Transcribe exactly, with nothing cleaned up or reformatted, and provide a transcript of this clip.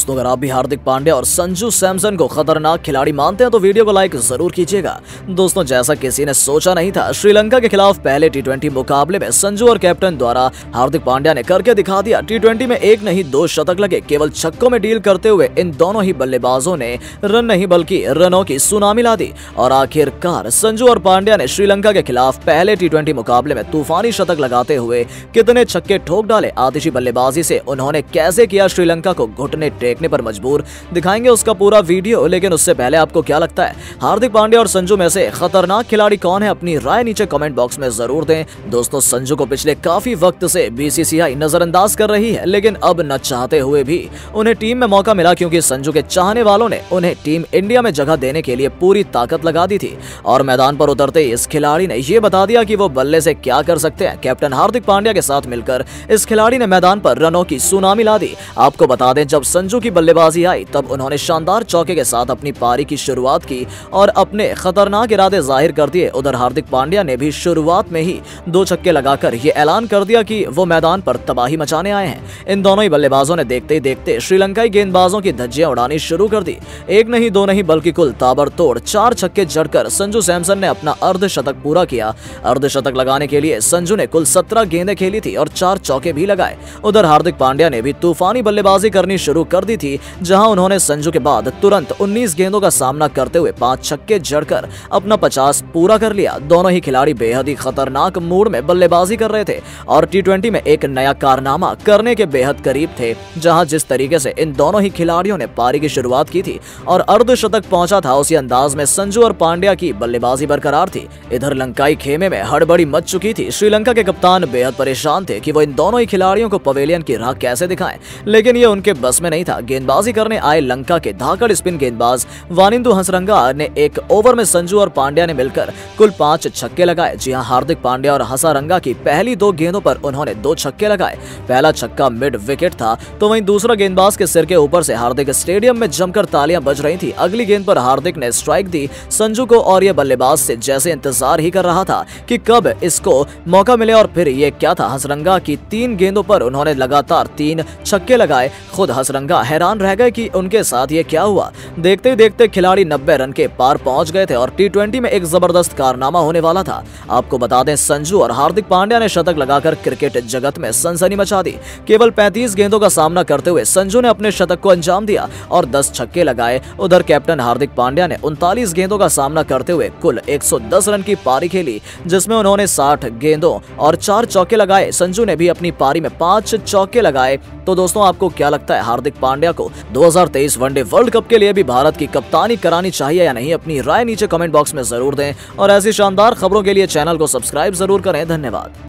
दोस्तों अगर आप भी हार्दिक पांड्या और संजू सैमसन को खतरनाक खिलाड़ी मानते हैं तो वीडियो को लाइक जरूर कीजिएगा। दोस्तों जैसा किसी ने सोचा नहीं था, श्रीलंका के खिलाफ पहले टी ट्वेंटी मुकाबले में संजू और कैप्टन द्वारा हार्दिक पांड्या ने करके दिखा दिया। टी ट्वेंटी में एक नहीं दो शतक लगे, केवल छक्कों में डील करते हुए इन दोनों ही बल्लेबाजों ने रन नहीं बल्कि रनों की सुनामी ला दी और आखिरकार संजू और पांड्या ने श्रीलंका के खिलाफ पहले टी ट्वेंटी मुकाबले में तूफानी शतक लगाते हुए कितने छक्के ठोक डाले। आतिशी बल्लेबाजी से उन्होंने कैसे किया श्रीलंका को घुटने टेकने पर मजबूर, दिखाएंगे उसका पूरा वीडियो। लेकिन उससे पहले आपको क्या लगता है हार्दिक पांड्या और संजू में से खतरनाक खिलाड़ी कौन है? अपनी राय नीचे कमेंट बॉक्स में जरूर दें। दोस्तों संजू को पिछले काफी वक्त से बीसीसीआई नजरअंदाज कर रही है, लेकिन अब न चाहते हुए भी उन्हें टीम में मौका मिला क्योंकि संजू के चाहने वालों ने उन्हें टीम इंडिया में जगह देने के लिए पूरी ताकत लगा दी थी और मैदान पर उतरते इस खिलाड़ी ने यह बता दिया कि वो बल्ले से क्या कर सकते हैं। कैप्टन हार्दिक पांड्या के साथ मिलकर इस खिलाड़ी ने मैदान पर रनों की सुनामी ला दी। आपको बता दें जब संजू की बल्लेबाजी आई तब उन्होंने शानदार चौके के साथ अपनी पारी की शुरुआत की और अपने खतरनाक इरादे जाहिर कर दिए। उधर हार्दिक पांड्या ने भी शुरुआत में ही दो छक्के लगाकर ये ऐलान कर दिया कि वो मैदान पर तबाही मचाने आए हैं। इन दोनों ही बल्लेबाजों ने देखते ही देखते श्रीलंकाई गेंदबाजों की धज्जियां उड़ानी शुरू कर दी। एक नहीं दो नहीं बल्कि कुल ताबड़तोड़ चार छक्के जड़कर संजू सैमसन ने अपना अर्धशतक पूरा किया। अर्धशतक लगाने के लिए संजू ने कुल सत्रह गेंदें खेली थी और चार चौके भी लगाए। उधर हार्दिक पांड्या ने भी तूफानी बल्लेबाजी करनी शुरू कर दी थी, जहां उन्होंने संजू के बाद तुरंत उन्नीस गेंदों का सामना करते हुए पांच छक्के जड़कर अपना पचास पूरा कर लिया। दोनों ही खिलाड़ी बेहद ही खतरनाक मूड में बल्लेबाजी कर रहे थे और टी ट्वेंटी में एक नया कारनामा करने के बेहद करीब थे, जहां जिस तरीके से इन दोनों ही खिलाड़ियों ने पारी की शुरुआत की थी और अर्धशतक पहुंचा था, उसी अंदाज में संजू और पांड्या की बल्लेबाजी बरकरार थी। इधर लंकाई खेमे में हड़बड़ी मच चुकी थी। श्रीलंका के कप्तान बेहद परेशान थे कि वो इन दोनों ही खिलाड़ियों को पवेलियन की राह कैसे दिखाएं, लेकिन ये उनके बस में नहीं था। गेंदबाजी करने आए लंका के धाकड़ स्पिन गेंदबाज वानिंदु हसरंगा ने एक ओवर में संजू और पांड्या ने मिलकर कुल पांच छक्के लगाए। जी हां, हार्दिक पांड्या और हसरंगा की पहली दो गेंदों पर उन्होंने दो छक्के लगाए। पहला छक्का मिड विकेट था तो वहीं दूसरा गेंदबाज के सिर के ऊपर से हार्दिक स्टेडियम में जमकर तालियां बज रही थी। अगली गेंद पर हार्दिक ने स्ट्राइक दी संजू को और यह बल्लेबाज से जैसे इंतजार ही कर रहा था कि कब इसको मौका मिले और फिर ये क्या था। हसरंगा की तीन गेंदों पर उन्होंने लगातार तीन छक्के लगाए। खुद हसरंगा हैरान रह गए कि उनके साथ ये क्या हुआ। देखते ही देखते खिलाड़ी नब्बे रन के पार पहुंच गए थे और टी ट्वेंटी में एक जबरदस्त कारनामा होने वाला था। आपको बता दें संजू और हार्दिक पांड्या ने शतक लगाकर क्रिकेट जगत में सनसनी मचा दी। केवल पैंतीस गेंदों का सामना करते हुए संजू ने अपने शतक को अंजाम दिया और दस छक्के लगाए। उधर कैप्टन हार्दिक पांड्या ने उनतालीस गेंदों का सामना करते हुए कुल एक सौ दस रन की पारी खेली, जिसमें उन्होंने साठ गेंदों और चार चौके लगाए। संजू ने भी अपनी पारी में पांच चौके लगाए। तो दोस्तों आपको क्या लगता है हार्दिक पांड्या को दो हज़ार तेईस वनडे वर्ल्ड कप के लिए भी भारत की कप्तानी करानी चाहिए या नहीं? अपनी राय नीचे कमेंट बॉक्स में जरूर दें और ऐसी शानदार खबरों के लिए चैनल को सब्सक्राइब जरूर करें। धन्यवाद।